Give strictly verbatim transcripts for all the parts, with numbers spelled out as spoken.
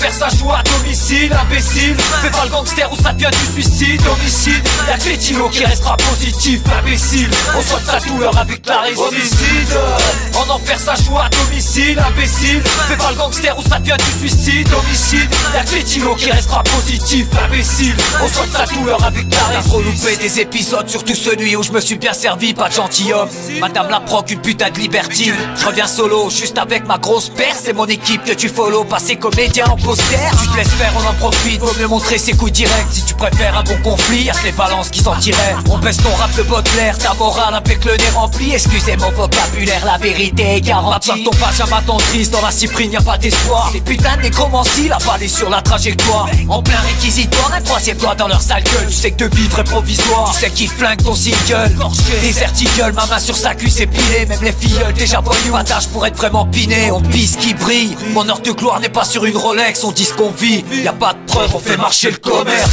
enfer ça joue à domicile, imbécile. Fais pas le gangster ou ça devient du suicide, homicide. Y'a que les kilos qui restera positif, imbécile. On soigne sa douleur avec la réussite. Homicide. En enfer ça joue à domicile, imbécile. Fais pas le gangster ou ça devient du suicide, homicide. Y'a que les kilos qui restera positif, imbécile. On soigne sa douleur avec la réussite. T'as trop loupé des épisodes, surtout celui où je me suis bien servi, pas de gentilhomme. Madame la proc, une putain de libertine. Je reviens solo, juste avec ma grosse paire. C'est mon équipe que tu follow, passer comédien en poster. Tu te laisses faire, on en profite, vaut mieux montrer ses coups directs. Si tu préfères un bon conflit, y'a que les balances qui s'en tireraient. On baisse ton rap de Baudelaire, ta morale avec le nez rempli. Excusez mon vocabulaire, la vérité est garantie. Ma ton pajama triste, dans la cyprine y'a pas d'espoir. Les putains de nécromancie, la balle est sur la trajectoire. En plein réquisitoire, un troisième doigt dans leur sale gueule. Tu sais que de vivre est provisoire, tu sais qu'ils flinguent ton single. Désertigle, ma main sur sa cuisse épilée. Même les filleuls déjà voyous, attache pour être vraiment piné. On pisse qui brille, mon heure de gloire n'est pas sur une Rolex. On dit ce qu'on vit, y'a pas de preuve, on fait marcher le commerce.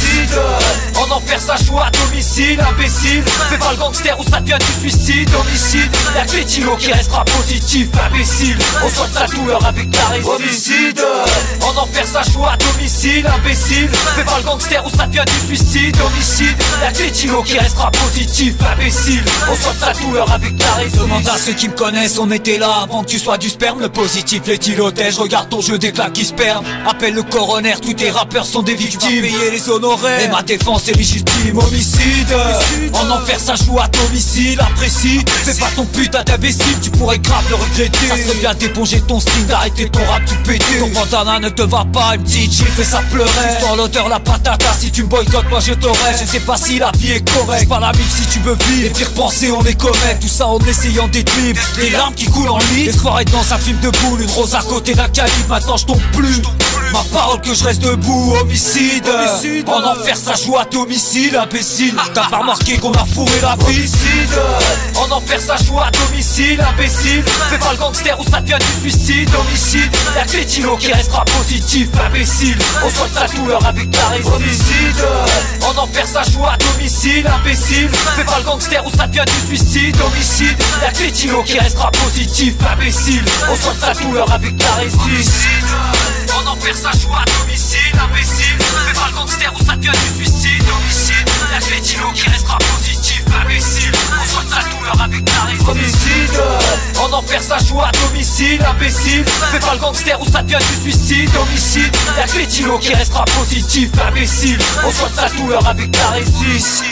En enfer ça joue à domicile, imbécile. Fais pas le gangster ou ça devient du suicide, homicide. Y'a que les kilos qui restera positif, imbécile. On soigne sa douleur avec la réussite. Homicide. En enfer ça joue à domicile, imbécile. Fais pas le gangster ou ça devient du suicide, homicide. Y'a que les kilos qui restera positif, imbécile. On soigne sa douleur avec la réussite. Demande à ceux qui me connaissent, on était là avant que tu sois du sperme. Le positif, les tilotèges, regarde ton jeu des claques qui se perdent. Appelle le coroner, tous tes rappeurs sont des victimes. Tu vas payer les honoraires, et ma défense est légitime. Homicide. En enfer ça joue à domicile, apprécie. Fais pas ton putain d'imbécile, tu pourrais grave le regretter. Ça serait bien d'éponger ton string, d'arrêter ton rap tout pété. Ton bandana ne te va pas, une petite gifle et ça pleurait. Tu sens l'odeur la patata, si tu me boycottes moi je t'aurais. Je sais pas si la vie est correcte, c'est pas la mif si tu veux vivre. Et puis repenser on est correct, tout ça en essayant d'être libre. Les larmes qui coulent en lit, l'espoir est dans un film de boule. Une rose à côté d'un calibre, maintenant je tombe plus. Ma parole que je reste debout, homicide. Homicide. En enfer ça joue à domicile, imbécile. T'as pas remarqué qu'on a fourré la piscine. En enfer ça joue à domicile, imbécile. Fais pas le gangster ou ça devient du suicide, homicide. Y'a que les kilos qui restera positif, imbécile. On soigne sa douleur avec la réussite. Homicide. En enfer ça joue à domicile, imbécile. Fais pas le gangster ou ça devient du suicide, homicide. Y'a que les kilos qui restera positif, imbécile. On soigne sa douleur avec la réussite. En enfer ça joue à domicile, imbécile. Fais pas le gangster ou ça devient du suicide, homicide. Y'a que les kilos qui restera positif, imbécile. On soigne sa douleur avec la réussite. Homicide. En enfer ça joue à domicile, imbécile. Fais pas le gangster ou ça devient du suicide, homicide. Y'a que les kilos qui restera positif, imbécile. On soigne sa douleur avec la réussite.